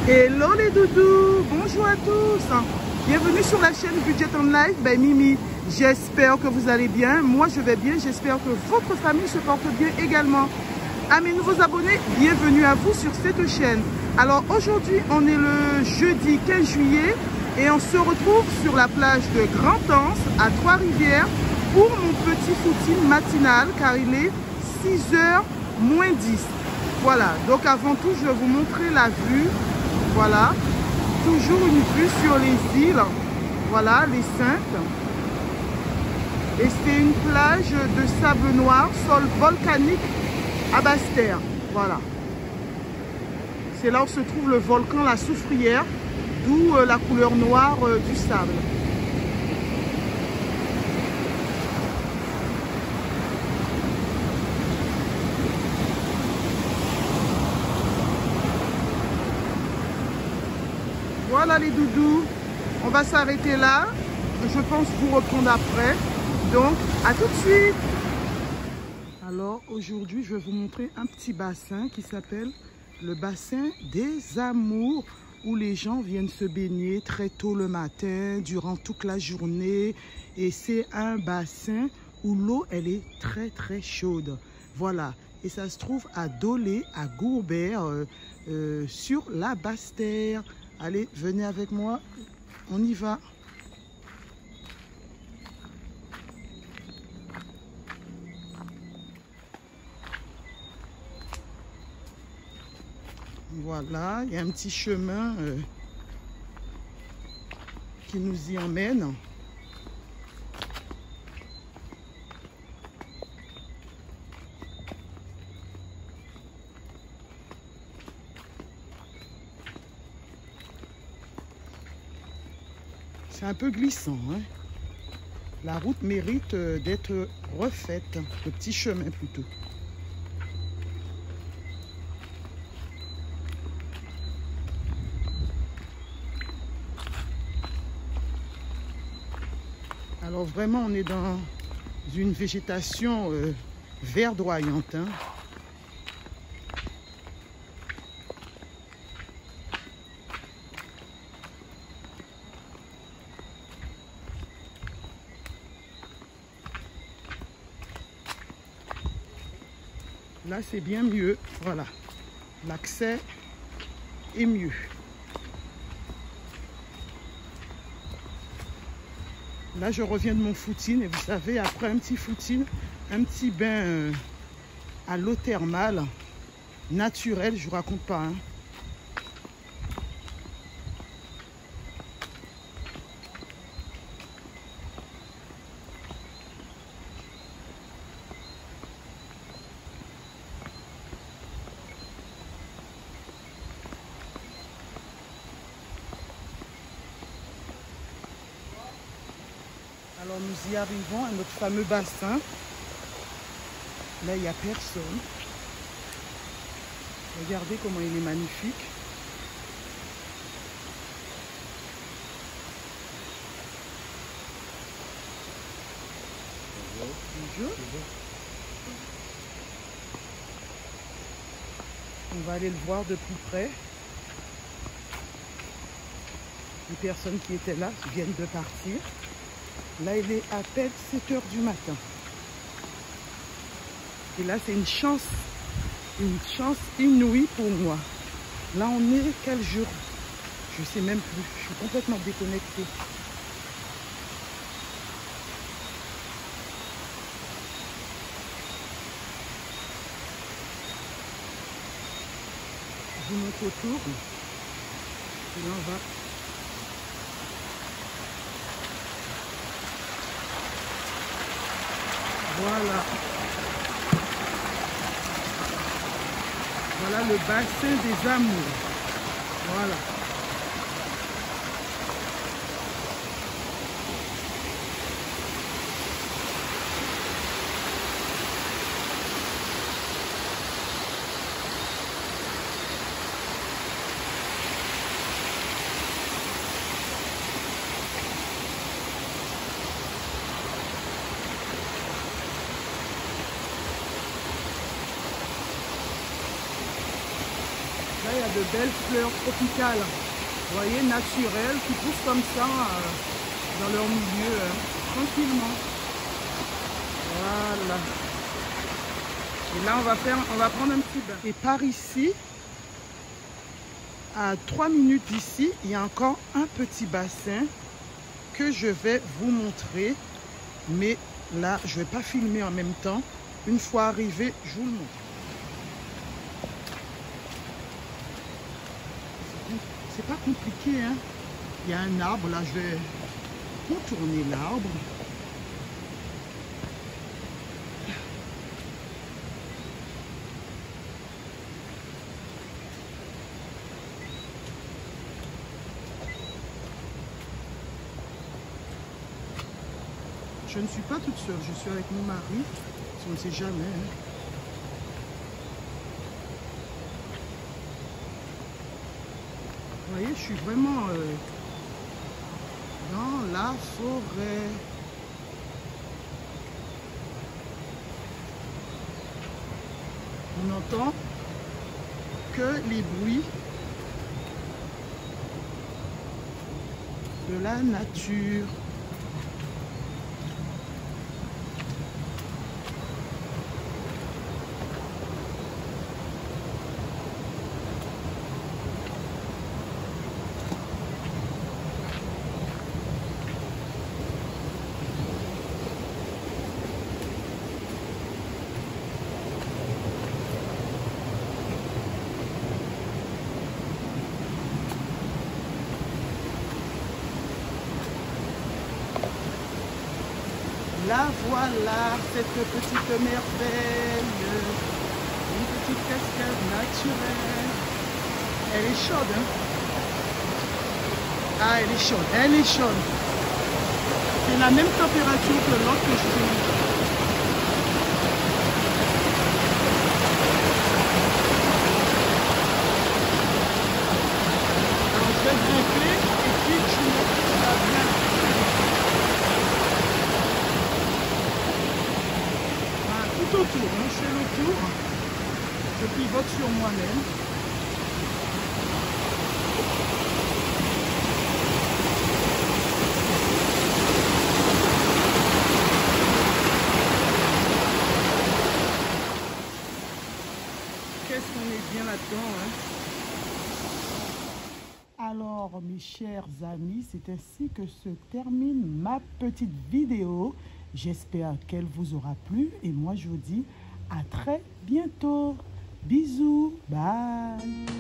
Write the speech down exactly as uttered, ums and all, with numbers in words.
Hello les doudous, bonjour à tous. Bienvenue sur la chaîne Budget en Live, ben Mimi. J'espère que vous allez bien. Moi je vais bien, j'espère que votre famille se porte bien également. À mes nouveaux abonnés, bienvenue à vous sur cette chaîne. Alors aujourd'hui, on est le jeudi quinze juillet et on se retrouve sur la plage de Grand-Anse à Trois-Rivières pour mon petit footing matinal car il est six heures moins dix. Voilà, donc avant tout, je vais vous montrer la vue. Voilà, toujours une vue sur les îles, voilà, les Saintes. Et c'est une plage de sable noir, sol volcanique à Basse-Terre. Voilà. C'est là où se trouve le volcan La Soufrière, d'où euh, la couleur noire euh, du sable. Voilà les doudous, on va s'arrêter là. Je pense vous reprendre après. Donc, à tout de suite. Alors, aujourd'hui, je vais vous montrer un petit bassin qui s'appelle le bassin des Amours, où les gens viennent se baigner très tôt le matin, durant toute la journée. Et c'est un bassin où l'eau, elle est très, très chaude. Voilà. Et ça se trouve à Dolé, à Gourbert, euh, euh, sur la Basse-Terre. Allez, venez avec moi, on y va. Voilà, il y a un petit chemin euh, qui nous y emmène. C'est un peu glissant, hein. La route mérite d'être refaite, le petit chemin plutôt. Alors vraiment, on est dans une végétation euh, verdoyante, hein. Là, c'est bien mieux. Voilà. L'accès est mieux. Là, je reviens de mon footing. Et vous savez, après un petit footing, un petit bain euh, à l'eau thermale, naturelle, je vous raconte pas, hein. Alors nous y arrivons à notre fameux bassin. Là, il n'y a personne. Regardez comment il est magnifique. Bonjour. On va aller le voir de plus près. Les personnes qui étaient là viennent de partir. Là, il est à peine sept heures du matin. Et là, c'est une chance, une chance inouïe pour moi. Là, on est quel jour? Je ne sais même plus. Je suis complètement déconnectée. Je vous montre autour. Et là, on va... Voilà. Voilà le bassin des Amours. Voilà. Là, il y a de belles fleurs tropicales, vous voyez, naturelles, qui poussent comme ça euh, dans leur milieu, euh, tranquillement. Voilà. Et là, on va faire, on va prendre un petit bain. Et par ici, à trois minutes d'ici, il y a encore un petit bassin que je vais vous montrer. Mais là, je ne vais pas filmer en même temps. Une fois arrivé, je vous le montre. C'est pas compliqué, hein. Il y a un arbre, là, je vais contourner l'arbre. Je ne suis pas toute seule, je suis avec mon mari, on ne sait jamais. Hein. Vous voyez, je suis vraiment euh, dans la forêt. On n'entend que les bruits de la nature. La voilà, cette petite merveille, une petite cascade naturelle. Elle est chaude, hein? Ah, elle est chaude, elle est chaude. C'est la même température que l'autre que je vous ai mis. Alors, je vais grimper et puis je vous montre ça bien. Tout autour, hein, je fais le tour, je pivote sur moi-même. Qu'est-ce qu'on est bien là-dedans, hein? Alors, mes chers amis, c'est ainsi que se termine ma petite vidéo. J'espère qu'elle vous aura plu et moi je vous dis à très bientôt. Bisous, bye.